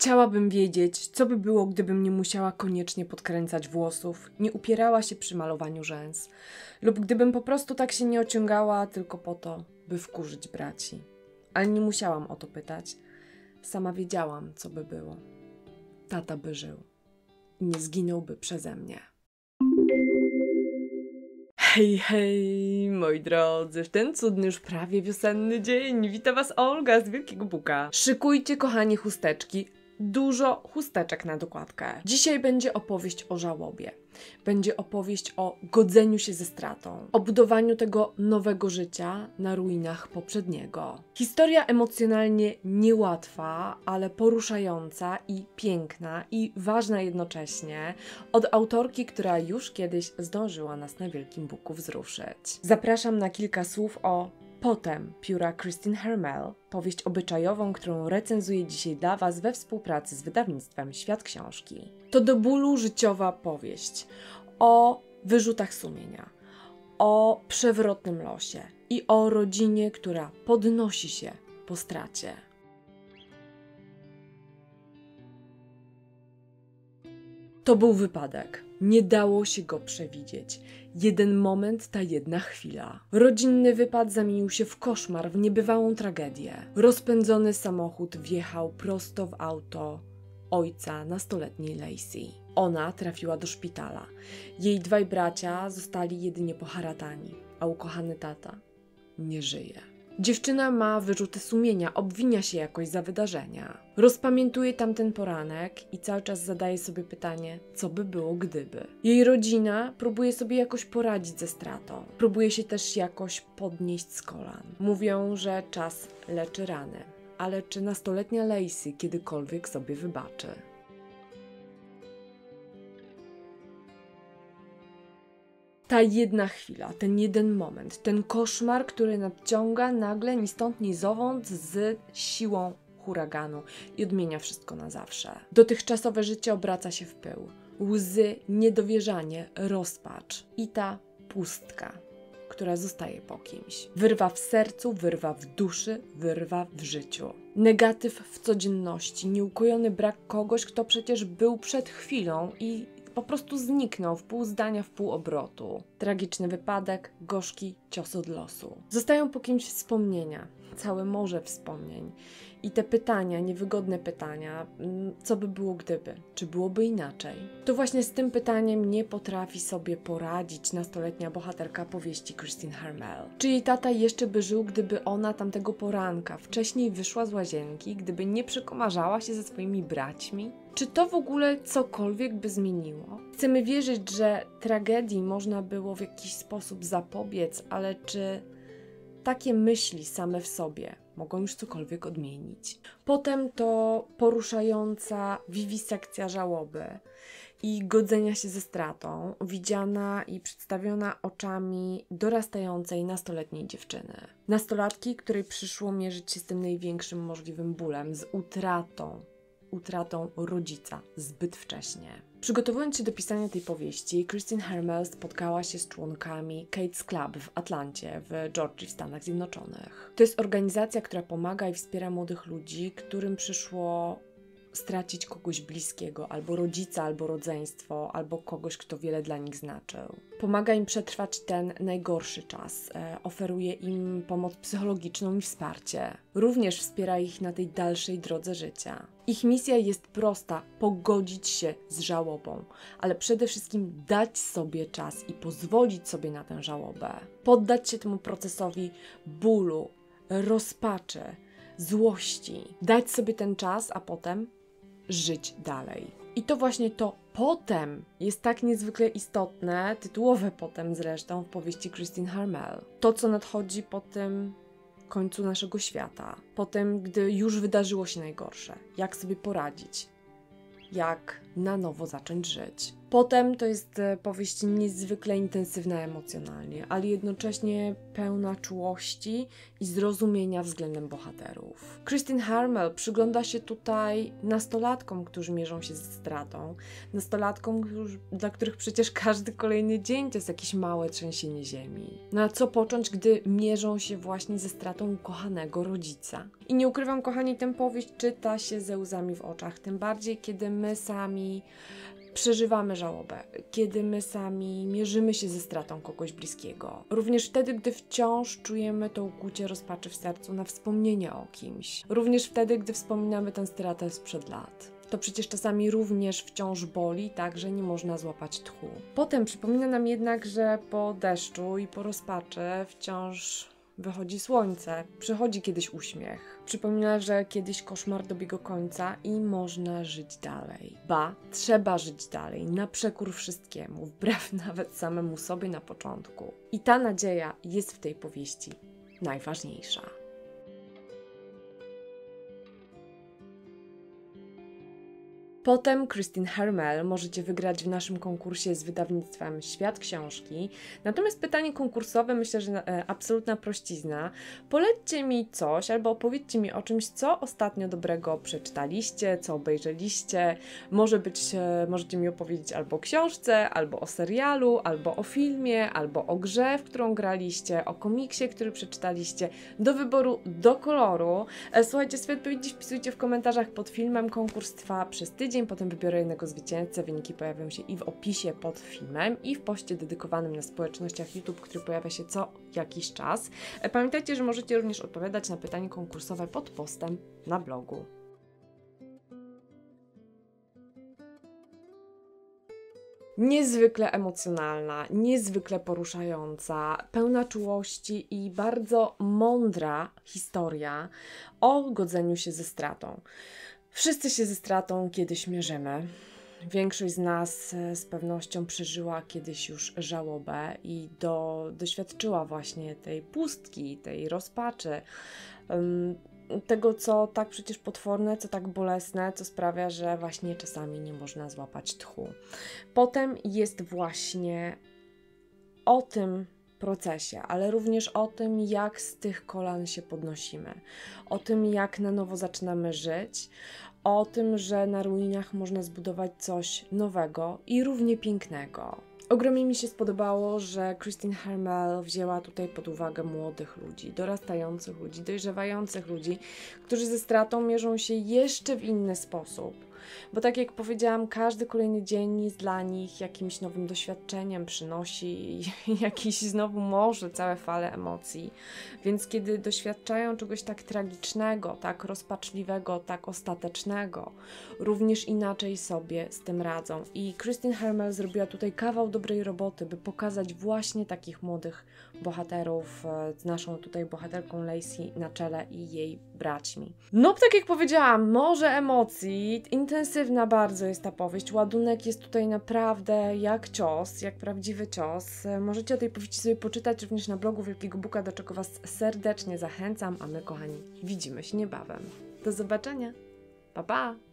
Chciałabym wiedzieć, co by było, gdybym nie musiała koniecznie podkręcać włosów, nie upierała się przy malowaniu rzęs, lub gdybym po prostu tak się nie ociągała tylko po to, by wkurzyć braci. Ale nie musiałam o to pytać. Sama wiedziałam, co by było. Tata by żył i nie zginąłby przeze mnie. Hej, hej, moi drodzy, w ten cudny już prawie wiosenny dzień wita was Olga z Wielkiego Buka. Szykujcie, kochani, chusteczki. Dużo chusteczek na dokładkę. Dzisiaj będzie opowieść o żałobie. Będzie opowieść o godzeniu się ze stratą, o budowaniu tego nowego życia na ruinach poprzedniego. Historia emocjonalnie niełatwa, ale poruszająca i piękna i ważna jednocześnie od autorki, która już kiedyś zdążyła nas na Wielkim Buku wzruszyć. Zapraszam na kilka słów o Potem pióra Christine Hermel, powieść obyczajową, którą recenzuję dzisiaj dla was we współpracy z wydawnictwem Świat Książki. To do bólu życiowa powieść o wyrzutach sumienia, o przewrotnym losie i o rodzinie, która podnosi się po stracie. To był wypadek. Nie dało się go przewidzieć. Jeden moment, ta jedna chwila. Rodzinny wypad zamienił się w koszmar, w niebywałą tragedię. Rozpędzony samochód wjechał prosto w auto ojca nastoletniej Lacey. Ona trafiła do szpitala. Jej dwaj bracia zostali jedynie poharatani, a ukochany tata nie żyje. Dziewczyna ma wyrzuty sumienia, obwinia się jakoś za wydarzenia. Rozpamiętuje tamten poranek i cały czas zadaje sobie pytanie, co by było gdyby. Jej rodzina próbuje sobie jakoś poradzić ze stratą. Próbuje się też jakoś podnieść z kolan. Mówią, że czas leczy rany. Ale czy nastoletnia Lacey kiedykolwiek sobie wybaczy? Ta jedna chwila, ten jeden moment, ten koszmar, który nadciąga nagle, ni stąd, ni zowąd, z siłą huraganu i odmienia wszystko na zawsze. Dotychczasowe życie obraca się w pył. Łzy, niedowierzanie, rozpacz i ta pustka, która zostaje po kimś. Wyrwa w sercu, wyrwa w duszy, wyrwa w życiu. Negatyw w codzienności, nieukojony brak kogoś, kto przecież był przed chwilą i po prostu zniknął w pół zdania, w pół obrotu. Tragiczny wypadek, gorzki cios od losu. Zostają po kimś wspomnienia, całe morze wspomnień. I te pytania, niewygodne pytania, co by było gdyby? Czy byłoby inaczej? To właśnie z tym pytaniem nie potrafi sobie poradzić nastoletnia bohaterka powieści Christine Hermel. Czy jej tata jeszcze by żył, gdyby ona tamtego poranka wcześniej wyszła z łazienki, gdyby nie przekomarzała się ze swoimi braćmi? Czy to w ogóle cokolwiek by zmieniło? Chcemy wierzyć, że tragedii można było w jakiś sposób zapobiec, ale czy takie myśli same w sobie mogą już cokolwiek odmienić? Potem to poruszająca wiwisekcja żałoby i godzenia się ze stratą, widziana i przedstawiona oczami dorastającej nastoletniej dziewczyny. Nastolatki, której przyszło mierzyć się z tym największym możliwym bólem, z utratą rodzica zbyt wcześnie. Przygotowując się do pisania tej powieści, Christine Hermel spotkała się z członkami Kate's Club w Atlancie, w Georgii w Stanach Zjednoczonych. To jest organizacja, która pomaga i wspiera młodych ludzi, którym przyszło stracić kogoś bliskiego, albo rodzica, albo rodzeństwo, albo kogoś, kto wiele dla nich znaczył. Pomaga im przetrwać ten najgorszy czas, oferuje im pomoc psychologiczną i wsparcie. Również wspiera ich na tej dalszej drodze życia. Ich misja jest prosta: pogodzić się z żałobą, ale przede wszystkim dać sobie czas i pozwolić sobie na tę żałobę. Poddać się temu procesowi bólu, rozpaczy, złości. Dać sobie ten czas, a potem żyć dalej. I to właśnie to potem jest tak niezwykle istotne, tytułowe potem zresztą w powieści Christine Hermel. To, co nadchodzi po tym końcu naszego świata, po tym, gdy już wydarzyło się najgorsze. Jak sobie poradzić? Jak na nowo zacząć żyć? Potem to jest powieść niezwykle intensywna emocjonalnie, ale jednocześnie pełna czułości i zrozumienia względem bohaterów. Kristin Harmel przygląda się tutaj nastolatkom, którzy mierzą się ze stratą. Nastolatkom, dla których przecież każdy kolejny dzień to jest jakieś małe trzęsienie ziemi. No a co począć, gdy mierzą się właśnie ze stratą ukochanego rodzica? I nie ukrywam, kochani, tę powieść czyta się ze łzami w oczach, tym bardziej kiedy my sami przeżywamy żałobę, kiedy my sami mierzymy się ze stratą kogoś bliskiego. Również wtedy, gdy wciąż czujemy to ukłucie rozpaczy w sercu na wspomnienie o kimś. Również wtedy, gdy wspominamy tę stratę sprzed lat. To przecież czasami również wciąż boli, tak, że nie można złapać tchu. Potem przypomina nam jednak, że po deszczu i po rozpaczy wciąż wychodzi słońce, przychodzi kiedyś uśmiech. Przypomina, że kiedyś koszmar dobiegł końca i można żyć dalej. Ba, trzeba żyć dalej, na przekór wszystkiemu, wbrew nawet samemu sobie na początku. I ta nadzieja jest w tej powieści najważniejsza. Potem Kristin Harmel możecie wygrać w naszym konkursie z wydawnictwem Świat Książki. Natomiast pytanie konkursowe, myślę, że absolutna prościzna. Polećcie mi coś albo opowiedzcie mi o czymś, co ostatnio dobrego przeczytaliście, co obejrzeliście. Możecie mi opowiedzieć albo o książce, albo o serialu, albo o filmie, albo o grze, w którą graliście, o komiksie, który przeczytaliście. Do wyboru, do koloru. Słuchajcie, swoje odpowiedzi wpisujcie w komentarzach pod filmem. Konkurs trwa przez tydzień. Potem wybiorę jednego zwycięzcę. Wyniki pojawią się i w opisie pod filmem, i w poście dedykowanym na społecznościach YouTube, który pojawia się co jakiś czas. Pamiętajcie, że możecie również odpowiadać na pytanie konkursowe pod postem na blogu. Niezwykle emocjonalna, niezwykle poruszająca, pełna czułości i bardzo mądra historia o godzeniu się ze stratą. Wszyscy się ze stratą kiedyś mierzymy. Większość z nas z pewnością przeżyła kiedyś już żałobę i doświadczyła właśnie tej pustki, tej rozpaczy, tego, co tak przecież potworne, co tak bolesne, co sprawia, że właśnie czasami nie można złapać tchu. Potem jest właśnie o tym procesie, ale również o tym, jak z tych kolan się podnosimy, o tym, jak na nowo zaczynamy żyć, o tym, że na ruinach można zbudować coś nowego i równie pięknego. Ogromnie mi się spodobało, że Kristin Harmel wzięła tutaj pod uwagę młodych ludzi, dorastających ludzi, dojrzewających ludzi, którzy ze stratą mierzą się jeszcze w inny sposób. Bo tak jak powiedziałam, każdy kolejny dzień jest dla nich jakimś nowym doświadczeniem, przynosi jakiś znowu może całe fale emocji. Więc kiedy doświadczają czegoś tak tragicznego, tak rozpaczliwego, tak ostatecznego, również inaczej sobie z tym radzą. I Kristin Harmel zrobiła tutaj kawał dobrej roboty, by pokazać właśnie takich młodych bohaterów z naszą tutaj bohaterką Lacey na czele i jej braćmi. No, tak jak powiedziałam, morze emocji, intensywna bardzo jest ta powieść, ładunek jest tutaj naprawdę jak cios, jak prawdziwy cios. Możecie o tej powieści sobie poczytać również na blogu Wielkiego Buka, do czego Was serdecznie zachęcam, a my, kochani, widzimy się niebawem. Do zobaczenia, pa pa!